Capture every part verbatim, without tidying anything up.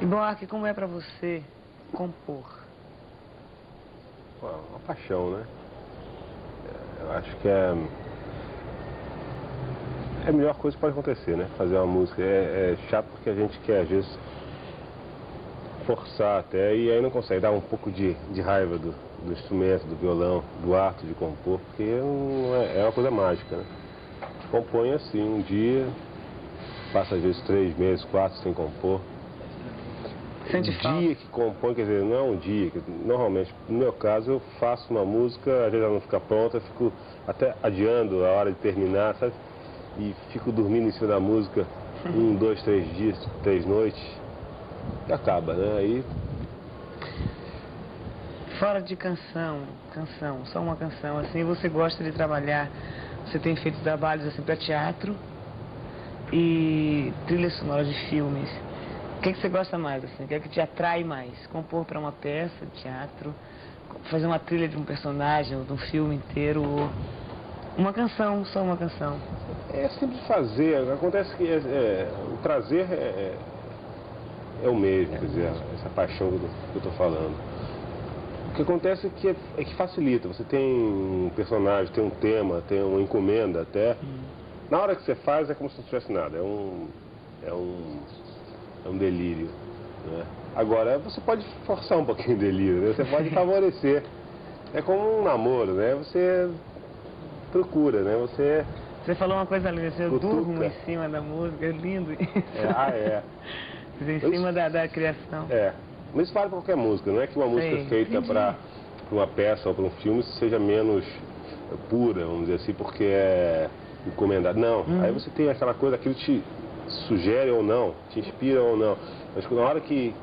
E Buarque, como é pra você compor? Uma, uma paixão, né? Eu acho que é, é a melhor coisa que pode acontecer, né? Fazer uma música. É, é chato porque a gente quer, às vezes, forçar até, e aí não consegue. Dar um pouco de, de raiva do, do instrumento, do violão, do ato de compor, porque não é, é uma coisa mágica, né? Compõe assim, um dia, passa às vezes três meses, quatro sem compor. Sente um falta? dia que compõe, quer dizer, não é um dia, que, normalmente, no meu caso, eu faço uma música, às vezes ela não fica pronta, eu fico até adiando a hora de terminar, sabe? E fico dormindo em cima da música um, dois, três dias, três noites, e acaba, né? Aí... Fora de canção, canção, só uma canção, assim, você gosta de trabalhar, você tem feito trabalhos assim para teatro e trilhas sonoras de filmes. O que, é que você gosta mais, assim? O que é que te atrai mais? Compor para uma peça de teatro, fazer uma trilha de um personagem ou de um filme inteiro, ou uma canção, só uma canção? É simples de fazer, acontece que é, é, o prazer é, é o mesmo, quer dizer, essa paixão que eu estou falando. O que acontece é que, é, é que facilita, você tem um personagem, tem um tema, tem uma encomenda até. Hum. Na hora que você faz é como se não tivesse nada, é um, é um, é um delírio, né? Agora, você pode forçar um pouquinho o delírio, né? Você pode favorecer. É como um namoro, né? Você procura, né? Você... Você falou uma coisa linda, eu cutuca. durmo em cima da música, é lindo isso. É, ah, é. Em cima da, da criação. É. Mas isso vale para qualquer música, não é que uma música Sei. feita para uma peça ou para um filme seja menos pura, vamos dizer assim, porque é encomendada. Não, hum. Aí você tem aquela coisa, aquilo te sugere ou não, te inspira ou não. Mas na hora que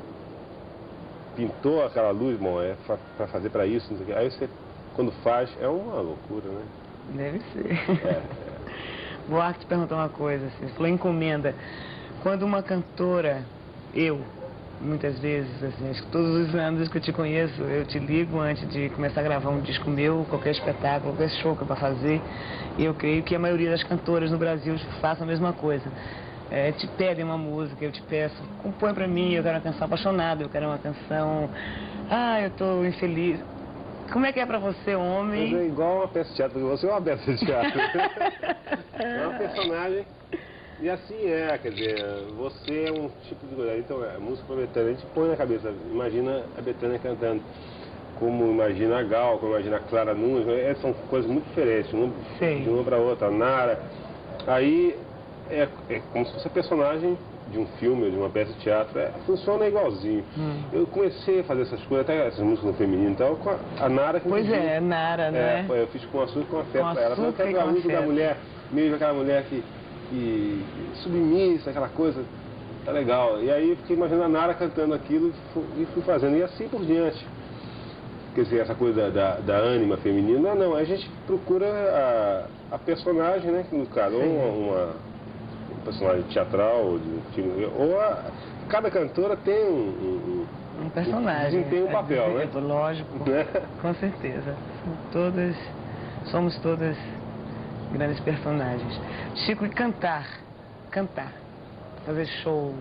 pintou aquela luz, bom, é para fazer para isso, não sei o que. Aí você, quando faz, é uma loucura, né? Deve ser. É, é. Buarque te perguntou uma coisa, assim, você falou encomenda. Quando uma cantora, eu, muitas vezes, assim, acho que todos os anos que eu te conheço, eu te ligo antes de começar a gravar um disco meu, qualquer espetáculo, qualquer show que eu vá fazer, e eu creio que a maioria das cantoras no Brasil façam a mesma coisa. É, te pedem uma música, eu te peço, compõe pra mim, eu quero uma canção apaixonada, eu quero uma canção, ah, eu tô infeliz. Como é que é pra você, homem? Mas é igual uma peça de teatro, porque você é uma peça de teatro. É uma personagem, e assim é, quer dizer, você é um tipo de coisa. Então, a música pra Bethânia, a gente põe na cabeça, imagina a Bethânia cantando, como imagina a Gal, como imagina a Clara Nunes, é, são coisas muito diferentes, uma, de uma pra outra, a Nara. Aí, é, é como se fosse a personagem de um filme ou de uma peça de teatro, é, funciona igualzinho. Hum. Eu comecei a fazer essas coisas, até essas músicas no feminino e tal, com a, a Nara. Que pois me é, Nara, né? É, eu fiz com açúcar e com afeto com pra ela. Eu quero a música da mulher, mesmo aquela mulher que, que submissa, aquela coisa, tá legal. E aí eu fiquei imaginando a Nara cantando aquilo e fui, e fui fazendo, e assim por diante. Quer dizer, essa coisa da, da ânima feminina, não, a gente procura a, a personagem, né, que no caso, ou uma, uma personagem teatral, de, de, ou a, cada cantora tem um, um, um personagem, tem um papel, é, né? Lógico, né? Com certeza. Todas, somos todas grandes personagens. Chico, e cantar, cantar, fazer show?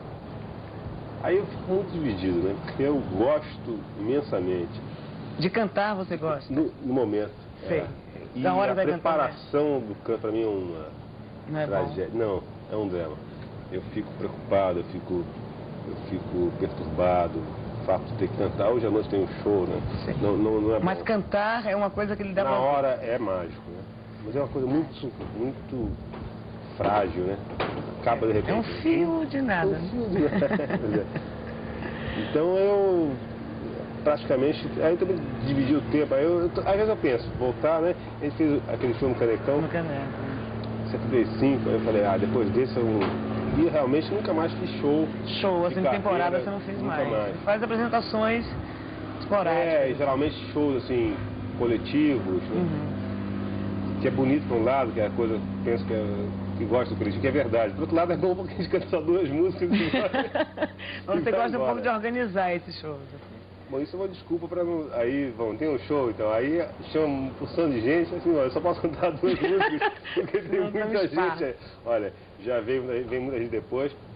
Aí eu fico muito dividido, né? Porque eu gosto imensamente. De cantar você gosta? No, no momento. Sei. É. E da hora a da preparação cantar, do canto para mim é uma não é tragédia. Não, é um drama. Eu fico preocupado, eu fico, eu fico perturbado. O fato de ter que cantar. Hoje à noite tem um show, né? Não, não, não é Mas bom. cantar é uma coisa que ele dá Na pra... hora é mágico, né? Mas é uma coisa muito, muito frágil, né? Acaba de repente. É um fio de nada. É um fio de nada. Então eu praticamente, aí também dividi o tempo, aí eu, eu, às vezes eu penso, voltar, né? A gente fez aquele filme Canecão, no Caneco, setenta e cinco, aí eu falei, ah, depois desse eu e realmente nunca mais fiz show. Show, assim, de temporada você não fez mais. mais. Você faz apresentações esporádicas. É, geralmente shows assim, coletivos, né? Uhum. Que é bonito por um lado, que é a coisa, penso que, é, que gosta do coletivo, que é verdade. Por outro lado é bom porque a gente canta só duas músicas. Mas você gosta um pouco de organizar esses shows, assim. Bom, isso é uma desculpa para não... Aí, vão, tem um show, então, aí chama uma porção de gente, assim, olha, eu só posso cantar duas músicas, porque tem não, muita gente... Olha, já veio, vem muita gente depois,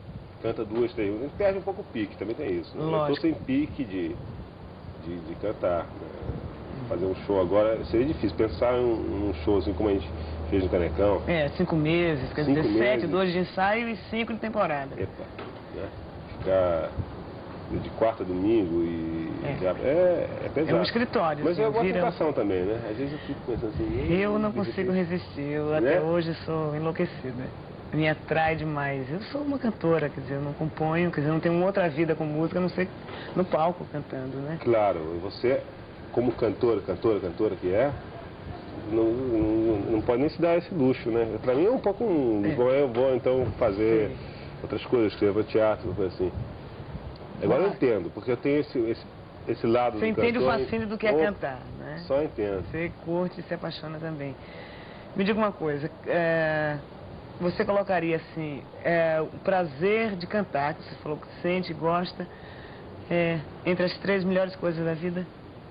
canta duas, três músicas, a gente perde um pouco o pique, também tem isso. Né? Eu tô sem pique de, de, de cantar. Né? Fazer um show agora seria difícil. Pensar em um, um show assim como a gente fez no Canecão. É, cinco meses, quer cinco dizer, meses. sete, dois de ensaio e cinco de temporada. Epa, né? Ficar de quarta a domingo e... É, é, é pesado. É um escritório. Mas assim, é uma vira... tentação também, né? Às vezes eu fico pensando assim... Eu não consigo resistir, eu né? até hoje sou enlouquecida. Me atrai demais. Eu sou uma cantora, quer dizer, eu não componho, quer dizer, eu não tenho uma outra vida com música, a não ser no palco cantando, né? Claro, você, como cantora, cantora, cantora que é, não, não, não pode nem se dar esse luxo, né? Pra mim é um pouco um... É. Bom, eu vou então fazer Sim. outras coisas, escrever teatro, coisa assim. Agora eu entendo, porque eu tenho esse, esse, esse lado Você do entende cantor, o fascínio do que é cantar, né? Só entendo. Você curte e se apaixona também. Me diga uma coisa, é, você colocaria assim, é, o prazer de cantar, que você falou que sente e gosta, é, entre as três melhores coisas da vida?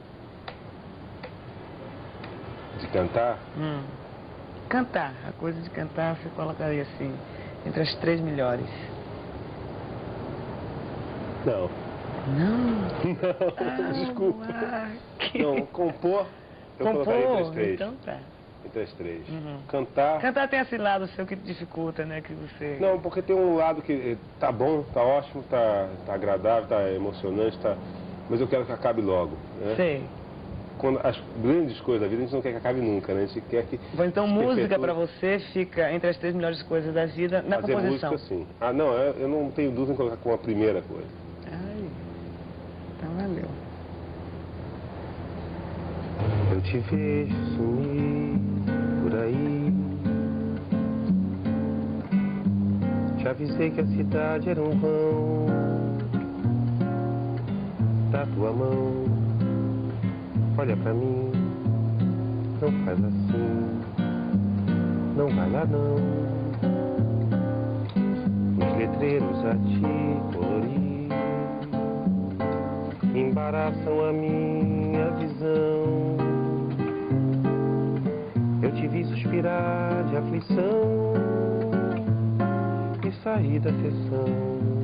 De cantar? Hum. Cantar, a coisa de cantar você colocaria assim, entre as três melhores. Não. Não? Não, ah, desculpa. Que... Não, compor, eu compor, colocaria entre as três. Então tá. Entre as três. Uhum. Cantar... Cantar tem esse lado seu que dificulta, né? Que você... Não, porque tem um lado que tá bom, tá ótimo, tá, tá agradável, tá emocionante, tá... mas eu quero que acabe logo. Né? Sei. Quando as grandes coisas da vida a gente não quer que acabe nunca, né? A gente quer que... Então música pra você fica entre as três melhores coisas da vida na Fazer composição? Música, sim. Ah, não, eu, eu não tenho dúvida em colocar como a primeira coisa. Ai, então valeu. Eu te vejo sumir por aí. Te avisei que a cidade era um vão da tua mão. Olha pra mim, não faz assim, não vai lá não. Os letreiros a te colorir embaraçam a minha visão. Eu te vi suspirar de aflição e saí da sessão,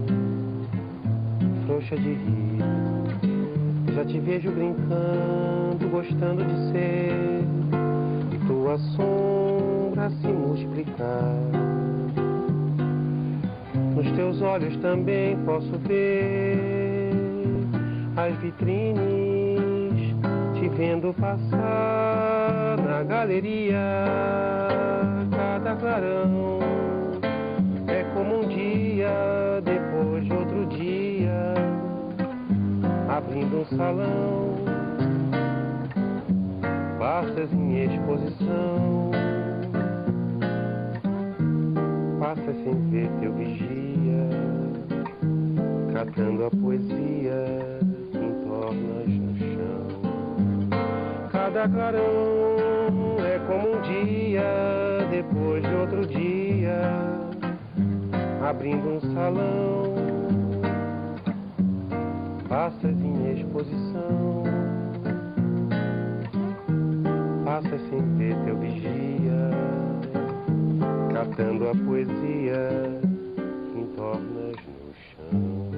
frouxa de rir. Já te vejo brincando, gostando de ser tua sombra se multiplicar. Nos teus olhos também posso ver as vitrines, te vendo passar na galeria. Cada clarão é como um dia depois de outro dia, abrindo um salão, passas em exposição, passas sem ver teu vigia, catando a poesia em tornas no chão. Cada clarão é como um dia depois de outro dia, abrindo um salão, passas em exposição, passas sem ver teu vigia, catando a poesia em tornas no chão.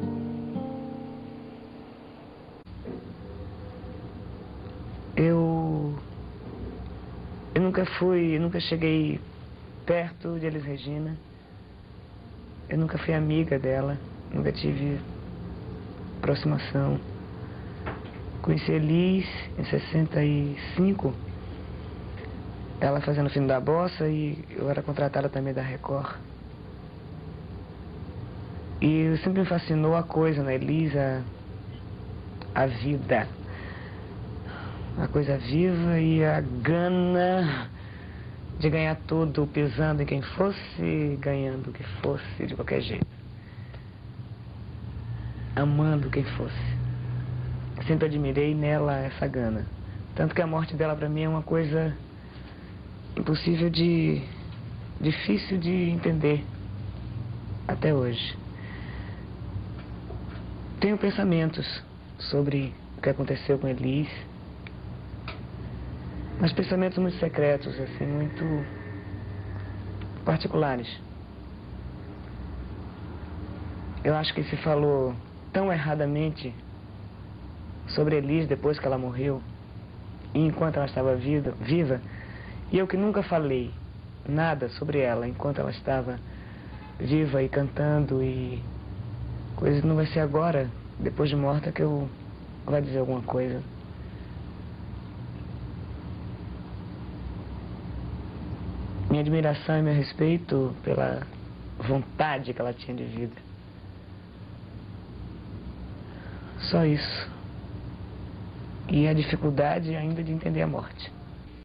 Eu... Eu nunca fui, nunca cheguei perto de Elis Regina. Eu nunca fui amiga dela, nunca tive aproximação. Conheci Elis em sessenta e cinco, ela fazendo o filme da Bossa, e eu era contratada também da Record. E sempre me fascinou a coisa na Elis, a, a vida, a coisa viva e a gana de ganhar tudo, pisando em quem fosse, ganhando o que fosse, de qualquer jeito, amando quem fosse. Sempre admirei nela essa gana. Tanto que a morte dela pra mim é uma coisa impossível de... difícil de entender até hoje. Tenho pensamentos sobre o que aconteceu com Elis, mas pensamentos muito secretos, assim, muito particulares. eu acho que se falou tão erradamente sobre Elis depois que ela morreu, e enquanto ela estava viva, viva, e eu que nunca falei nada sobre ela enquanto ela estava viva e cantando e coisas, não vai ser agora, depois de morta, que eu vou dizer alguma coisa. Minha admiração e meu respeito pela vontade que ela tinha de vida. Só isso. E a dificuldade ainda de entender a morte.